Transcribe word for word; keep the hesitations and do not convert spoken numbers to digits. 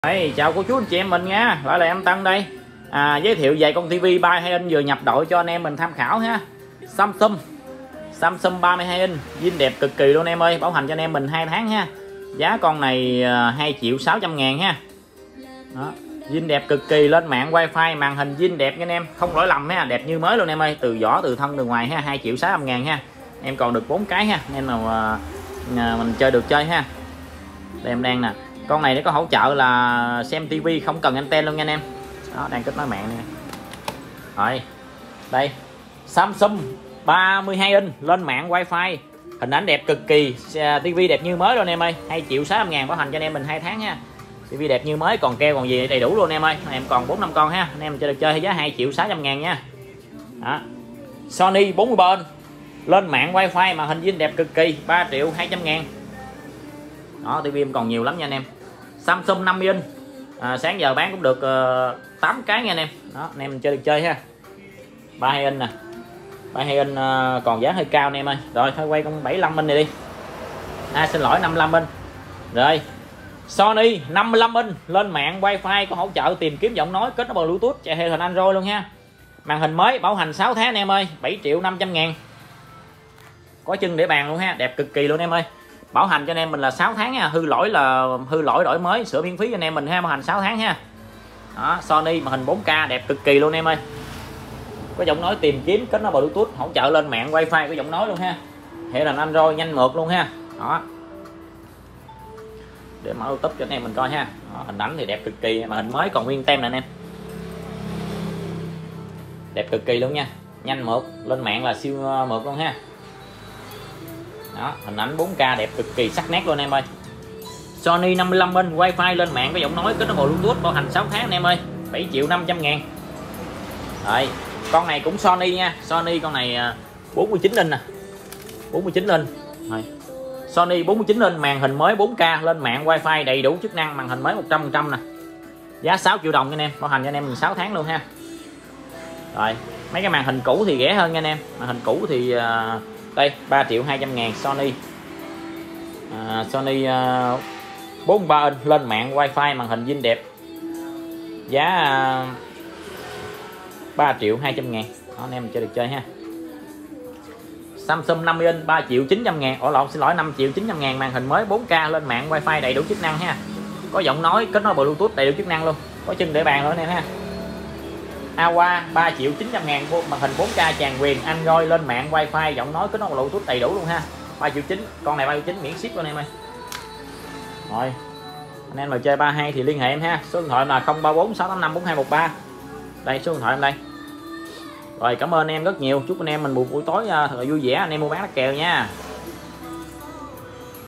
Hey, chào cô chú anh chị em mình nha, lại là em Tân đây. À, giới thiệu về con tivi ba mươi hai inch vừa nhập đội cho anh em mình tham khảo ha. Samsung Samsung ba mươi hai inch, zin đẹp cực kỳ luôn em ơi, bảo hành cho anh em mình hai tháng ha. Giá con này hai triệu sáu trăm ngàn ha. Đó, zin đẹp cực kỳ, lên mạng wifi, màn hình zin đẹp nha anh em, không lỗi lầm ha, đẹp như mới luôn em ơi, từ vỏ từ thân từ ngoài ha, hai triệu sáu trăm ngàn ha. Em còn được bốn cái ha, nên là à, mình chơi được chơi ha. Đây em đang nè. Con này nó có hỗ trợ là xem tivi không cần anten luôn nha anh em. Đó, đang kết nối mạng nè. Rồi. Đây. Samsung ba mươi hai inch, lên mạng wifi, hình ảnh đẹp cực kỳ, tivi đẹp như mới luôn em ơi, hai triệu sáu trăm ngàn, bảo hành cho anh em mình hai tháng ha. Tivi đẹp như mới, còn keo còn gì đầy đủ luôn em ơi. Em còn bốn năm con ha. Anh em chơi được chơi giá hai triệu sáu trăm ngàn nha. Đó. Sony bốn mươi ba inch, lên mạng wifi, màn hình zin đẹp cực kỳ, ba triệu hai trăm ngàn. Đó, tivi em còn nhiều lắm nha anh em. Samsung năm mươi inch, à, sáng giờ bán cũng được uh, tám cái nha anh em. Đó, anh em chơi được chơi ha. ba mươi hai inch nè. ba mươi hai inch uh, còn giá hơi cao anh em ơi. Rồi thôi quay con bảy mươi lăm inch này đi. À, xin lỗi, năm mươi lăm inch. Rồi. Sony năm mươi lăm inch, lên mạng wifi, có hỗ trợ tìm kiếm giọng nói, kết nối bằng Bluetooth, chạy hệ hình Android luôn ha. Màn hình mới, bảo hành sáu tháng anh em ơi, bảy triệu năm trăm ngàn. Có chân để bàn luôn ha, đẹp cực kỳ luôn em ơi. Bảo hành cho anh em mình là sáu tháng nha, hư lỗi là hư lỗi đổi mới sửa miễn phí cho anh em mình ha, bảo hành sáu tháng ha. Đó, Sony màn hình bốn K đẹp cực kỳ luôn em ơi. Có giọng nói tìm kiếm, kết nối Bluetooth, hỗ trợ lên mạng wifi, có giọng nói luôn ha. Hệ là Android nhanh mượt luôn ha. Đó. Để mở YouTube cho anh em mình coi ha. Đó, hình ảnh thì đẹp cực kỳ, màn hình mới còn nguyên tem nè anh em. Đẹp cực kỳ luôn nha, nhanh mượt, lên mạng là siêu mượt luôn ha. Đó, hình ảnh bốn K đẹp cực kỳ sắc nét luôn em ơi. Sony năm mươi lăm inch, wifi, lên mạng có giọng nói, kết nối Bluetooth, bảo hành sáu tháng anh em ơi, bảy triệu năm trăm ngàn. Rồi, con này cũng Sony nha, Sony con này bốn mươi chín inch nè. bốn mươi chín inch. Rồi. Sony bốn mươi chín inch, màn hình mới bốn K, lên mạng wifi đầy đủ chức năng, màn hình mới một trăm phần trăm nè. Giá sáu triệu đồng nha anh em, bảo hành cho anh em mình sáu tháng luôn ha. Rồi, mấy cái màn hình cũ thì rẻ hơn nha anh em. Màn hình cũ thì uh, đây ba triệu hai trăm ngàn Sony. À, Sony uh, bốn mươi ba inch, lên mạng wifi, màn hình zin đẹp. Giá uh, ba triệu hai trăm ngàn. Đó, anh em chơi được chơi ha. Samsung năm mươi inch ba triệu chín trăm ngàn. Ủa lộn, xin lỗi, năm triệu chín trăm ngàn, màn hình mới bốn K, lên mạng wifi đầy đủ chức năng ha. Có giọng nói, kết nối Bluetooth đầy đủ chức năng luôn. Có chân để bàn nữa nè ha. a vê a ba triệu chín trăm ngàn, màn hình bốn K tràn quyền, Android, lên mạng wifi, giọng nói, kết nối Bluetooth đầy đủ luôn ha. ba triệu chín, con này ba triệu chín miễn ship luôn em ơi. Rồi. Anh em mà chơi ba mươi hai thì liên hệ em ha. Số điện thoại là không ba bốn sáu tám năm bốn hai một ba. Đây số điện thoại em đây. Rồi, cảm ơn em rất nhiều. Chúc anh em mình một buổi tối thật là vui vẻ, anh em mua bán đá kèo nha.